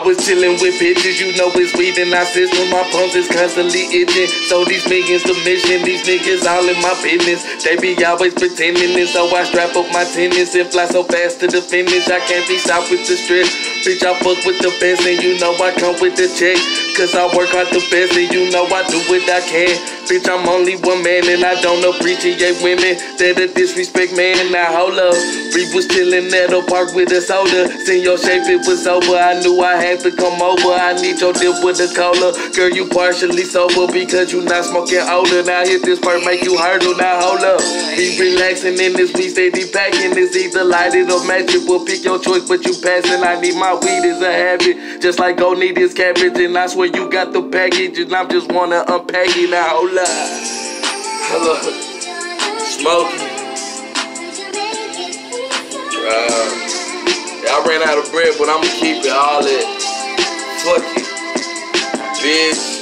was chillin' with bitches, you know it's weed in our system. My pumps is constantly itching, so these millions the mission. These niggas all in my business, they be always pretending. And so I strap up my tennis and fly so fast to the finish. I can't be stopped with the stress, bitch, I fuck with the best. And you know I come with the check, cause I work hard the best. And you know I do what I can. Bitch, I'm only one man and I don't appreciate women that a disrespect man. Now hold up, we was chillin' at a park with a soda. Seen your shape, it was over, I knew I had to come over. I need your dip with a cola. Girl, you partially sober because you not smoking older. Now hit this part, make you hurdle. Now hold up, be relaxing in this weed, steady packing. It's either light it or match it. We'll pick your choice, but you passing. I need my weed as a habit, just like go need this cabbage. And I swear you got the package, and I just wanna unpack it. Now hold up. Hello, Smokey. I ran out of bread, but I'ma keep it all that. Fuck it, bitch.